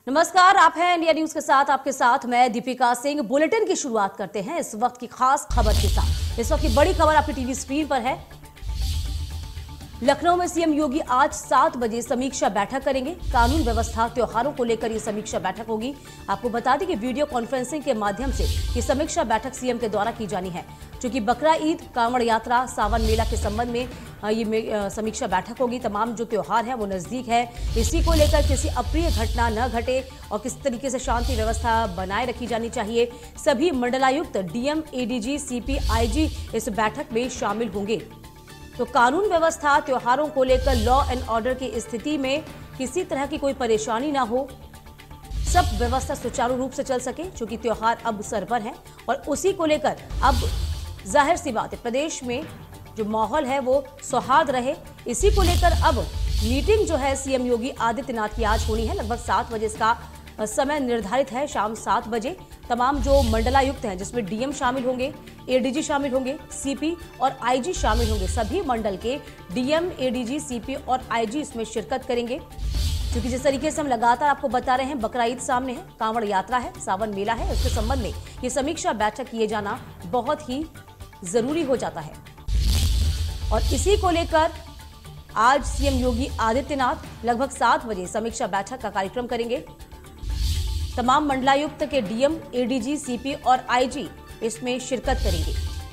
नमस्कार, आप हैं इंडिया न्यूज के साथ। आपके साथ मैं दीपिका सिंह। बुलेटिन की शुरुआत करते हैं इस वक्त की खास खबर के साथ। इस वक्त की बड़ी खबर आपकी टीवी स्क्रीन पर है। लखनऊ में सीएम योगी आज 7 बजे समीक्षा बैठक करेंगे। कानून व्यवस्था, त्योहारों को लेकर यह समीक्षा बैठक होगी। आपको बता दें कि वीडियो कॉन्फ्रेंसिंग के माध्यम से ये समीक्षा बैठक सीएम के द्वारा की जानी है। चूंकि बकरा ईद, कांवड़ यात्रा, सावन मेला के संबंध में ये समीक्षा बैठक होगी। तमाम जो त्योहार है वो नजदीक है, इसी को लेकर किसी अप्रिय घटना न घटे और किस तरीके से शांति व्यवस्था बनाए रखी जानी चाहिए। सभी मंडलायुक्त, डीएम, एडीजी, सीपी, आईजी इस बैठक में शामिल होंगे। तो कानून व्यवस्था, त्योहारों को लेकर लॉ एंड ऑर्डर की स्थिति में किसी तरह की कोई परेशानी ना हो, सब व्यवस्था सुचारू रूप से चल सके। क्योंकि त्योहार अब सर पर है और उसी को लेकर अब जाहिर सी बात है, प्रदेश में जो माहौल है वो सौहार्द रहे। इसी को लेकर अब मीटिंग जो है सीएम योगी आदित्यनाथ की आज होनी है। लगभग 7 बजे इसका समय निर्धारित है, शाम 7 बजे। तमाम जो मंडलायुक्त हैं, जिसमें डीएम शामिल होंगे, एडीजी शामिल होंगे, सीपी और आईजी शामिल होंगे। सभी मंडल के डीएम, एडीजी, सीपी और आईजी इसमें शिरकत करेंगे। क्योंकि जिस तरीके से हम लगातार आपको बता रहे हैं, बकरा ईद सामने है, कांवड़ यात्रा है, सावन मेला है, इसके संबंध में ये समीक्षा बैठक किए जाना बहुत ही जरूरी हो जाता है। और इसी को लेकर आज सीएम योगी आदित्यनाथ लगभग 7 बजे समीक्षा बैठक का कार्यक्रम करेंगे। तमाम मंडलायुक्त के डीएम, एडीजी, सीपी और आईजी इसमें शिरकत करेंगे।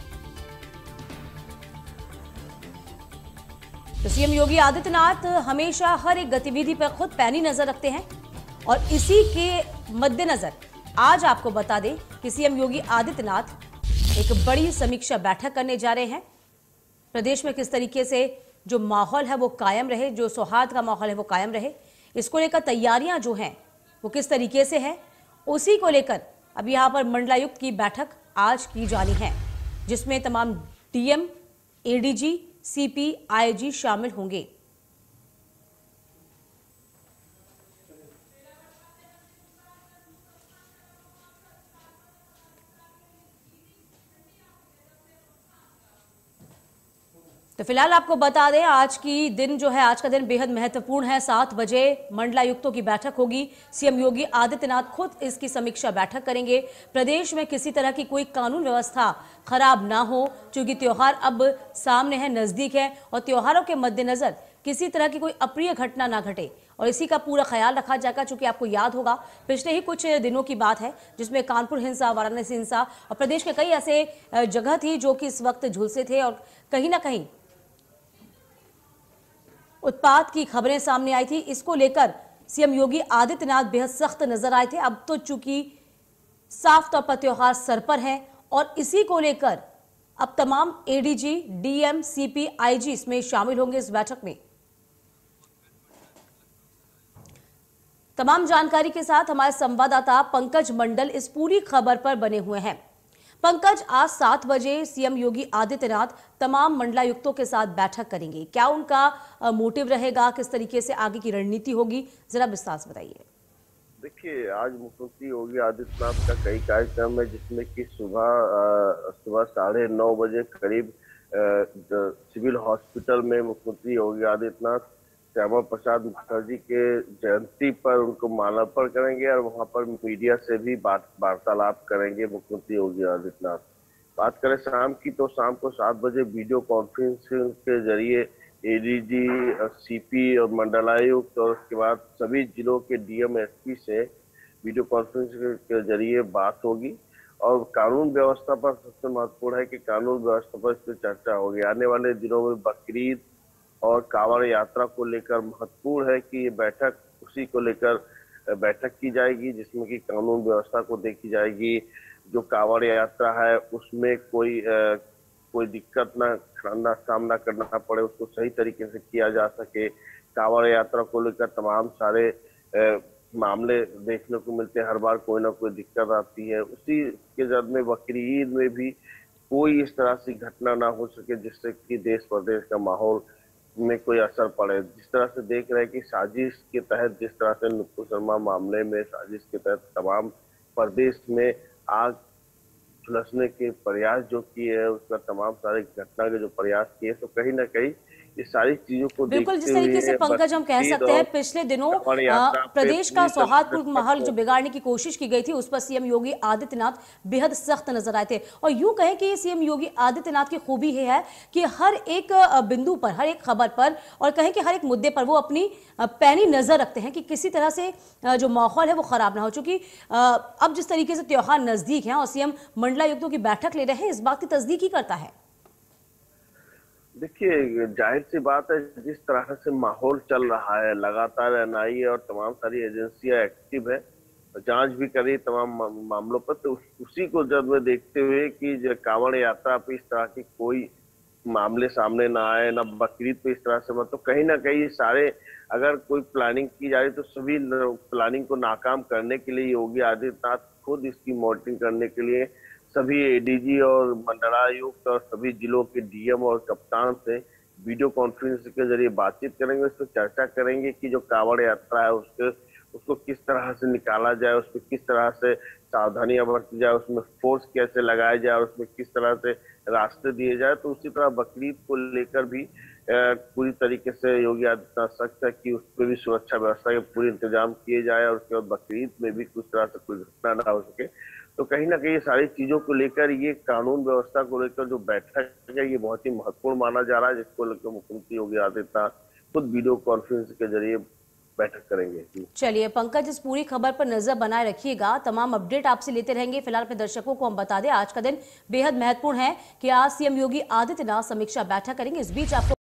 तो सीएम योगी आदित्यनाथ हमेशा हर एक गतिविधि पर खुद पैनी नजर रखते हैं और इसी के मद्देनजर आज आपको बता दें कि सीएम योगी आदित्यनाथ एक बड़ी समीक्षा बैठक करने जा रहे हैं। प्रदेश में किस तरीके से जो माहौल है वो कायम रहे, जो सौहार्द का माहौल है वो कायम रहे, इसको लेकर तैयारियां जो हैं वो किस तरीके से है, उसी को लेकर अब यहां पर मंडलायुक्त की बैठक आज की जानी है, जिसमें तमाम डीएम, एडीजी, सीपी, आईजी शामिल होंगे। तो फिलहाल आपको बता दें, आज का दिन बेहद महत्वपूर्ण है। 7 बजे मंडलायुक्तों की बैठक होगी। सीएम योगी आदित्यनाथ खुद इसकी समीक्षा बैठक करेंगे। प्रदेश में किसी तरह की कोई कानून व्यवस्था खराब ना हो, क्योंकि त्योहार अब सामने है, नजदीक है और त्योहारों के मद्देनजर किसी तरह की कोई अप्रिय घटना ना घटे और इसी का पूरा ख्याल रखा जाएगा। चूंकि आपको याद होगा, पिछले ही कुछ दिनों की बात है जिसमें कानपुर हिंसा, वाराणसी हिंसा और प्रदेश के कई ऐसे जगह थी जो कि इस वक्त झुलसे थे और कहीं ना कहीं उत्पात की खबरें सामने आई थी। इसको लेकर सीएम योगी आदित्यनाथ बेहद सख्त नजर आए थे। अब तो चूंकि साफ तौर पर त्योहार सर पर है और इसी को लेकर अब तमाम एडीजी, डीएम, सीपी, आईजी इसमें शामिल होंगे इस बैठक में। तमाम जानकारी के साथ हमारे संवाददाता पंकज मंडल इस पूरी खबर पर बने हुए हैं। पंकज, आज 7 बजे सीएम योगी आदित्यनाथ तमाम मंडलायुक्तों के साथ बैठक करेंगे। क्या उनका मोटिव रहेगा, किस तरीके से आगे की रणनीति होगी, जरा विस्तार से बताइए। देखिए, आज मुख्यमंत्री योगी आदित्यनाथ का कई कार्यक्रम है, जिसमें कि सुबह 9:30 बजे करीब सिविल हॉस्पिटल में मुख्यमंत्री योगी आदित्यनाथ श्यामा प्रसाद मुखर्जी के जयंती पर उनको माल्यार्पण करेंगे और वहां पर मीडिया से भी वार्तालाप करेंगे मुख्यमंत्री योगी आदित्यनाथ। बात करें शाम की, तो शाम को 7 बजे वीडियो कॉन्फ्रेंसिंग के जरिए एडीजी, सीपी और मंडलायुक्त और उसके बाद सभी जिलों के डीएम, एसपी से वीडियो कॉन्फ्रेंसिंग के जरिए बात होगी। और कानून व्यवस्था पर सबसे महत्वपूर्ण है कि कानून व्यवस्था पर इस पर चर्चा होगी। आने वाले दिनों में बकरीद और कांवड़ यात्रा को लेकर महत्वपूर्ण है कि ये बैठक उसी को लेकर बैठक की जाएगी, जिसमें कि कानून व्यवस्था को देखी जाएगी। जो कांवड़ यात्रा है उसमें कोई दिक्कत ना सामना करना पड़े, उसको सही तरीके से किया जा सके। कांवड़ यात्रा को लेकर तमाम सारे मामले देखने को मिलते हैं, हर बार कोई ना कोई दिक्कत आती है। उसी के जद में बकरी ईद में भी कोई इस तरह की घटना ना हो सके जिससे कि देश प्रदेश का माहौल में कोई असर पड़े। जिस तरह से देख रहे हैं कि साजिश के तहत, जिस तरह से नुपुर शर्मा मामले में साजिश के तहत तमाम प्रदेश में आग झुलसने के प्रयास जो किए हैं, उसका तमाम सारे घटना के जो प्रयास किए, तो कहीं ना कहीं ये सारी चीजों को बिल्कुल, जिस देखते तरीके से हुए पंकज हम कह सकते हैं पिछले दिनों श्रवण यात्रा पे प्रदेश का पूरी सौहार्दपूर्ण तरह माहौल जो बिगाड़ने की कोशिश की गई थी उस पर सीएम योगी आदित्यनाथ बेहद सख्त नजर आए थे। और यूं कहें कि सीएम योगी आदित्यनाथ की खूबी ये है कि हर एक बिंदु पर, हर एक खबर पर और कहें कि हर एक मुद्दे पर वो अपनी पैनी नजर रखते हैं कि किसी तरह से जो माहौल है वो खराब ना हो। चूंकि अब जिस तरीके से त्योहार नजदीक है और सीएम मंडलायुक्तों की बैठक ले रहे हैं, इस बात की तस्दीक ही करता है। देखिए, जाहिर सी बात है, जिस तरह से माहौल चल रहा है, लगातार एनआईए और तमाम सारी एजेंसियां एक्टिव है, जांच भी करी तमाम मामलों पर, तो उसी को जब में देखते हुए कि जो कांवड़ यात्रा पे इस तरह की कोई मामले सामने ना आए, ना बकरीद पे इस तरह से, मतलब कहीं ना कहीं सारे, अगर कोई प्लानिंग की जा रही तो सभी प्लानिंग को नाकाम करने के लिए योगी आदित्यनाथ खुद इसकी मॉनिटरिंग करने के लिए सभी एडीजी और मंडलायुक्त और सभी जिलों के डीएम और कप्तान से वीडियो कॉन्फ्रेंस के जरिए बातचीत करेंगे। उस पर चर्चा करेंगे कि जो कांवड़ यात्रा है उसको किस तरह से निकाला जाए, उसमें किस तरह से सावधानियां बरती जाए, उसमें फोर्स कैसे लगाया जाए, उसमें किस तरह से रास्ते दिए जाए। तो उसी तरह बकरीद को लेकर भी पूरी तरीके से योगी आदित्यनाथ सख्त है कि उस पर भी सुरक्षा व्यवस्था के पूरे इंतजाम किए जाए और उसके बाद बकरीद में भी कुछ तरह से कोई घटना ना हो सके। तो कहीं ना कहीं ये सारी चीजों को लेकर, ये कानून व्यवस्था को लेकर जो बैठक है, ये बहुत ही महत्वपूर्ण माना जा रहा है, जिसको लेकर मुख्यमंत्री योगी आदित्यनाथ खुद वीडियो कॉन्फ्रेंस के जरिए बैठक करेंगे। चलिए पंकज, इस पूरी खबर पर नजर बनाए रखिएगा, तमाम अपडेट आपसे लेते रहेंगे। फिलहाल अपने दर्शकों को हम बता दें आज का दिन बेहद महत्वपूर्ण है कि आज सीएम योगी आदित्यनाथ समीक्षा बैठक करेंगे। इस बीच आपको